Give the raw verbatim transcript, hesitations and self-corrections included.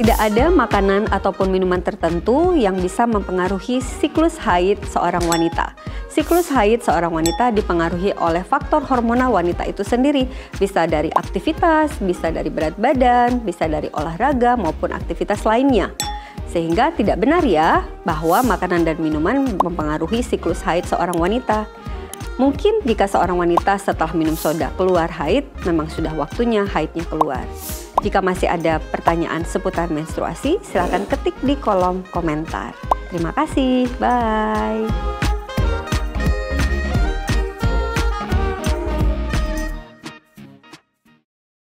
Tidak ada makanan ataupun minuman tertentu yang bisa mempengaruhi siklus haid seorang wanita. Siklus haid seorang wanita dipengaruhi oleh faktor hormonal wanita itu sendiri. Bisa dari aktivitas, bisa dari berat badan, bisa dari olahraga maupun aktivitas lainnya. Sehingga tidak benar ya bahwa makanan dan minuman mempengaruhi siklus haid seorang wanita. Mungkin jika seorang wanita setelah minum soda keluar haid, memang sudah waktunya haidnya keluar. Jika masih ada pertanyaan seputar menstruasi, silakan ketik di kolom komentar. Terima kasih, bye.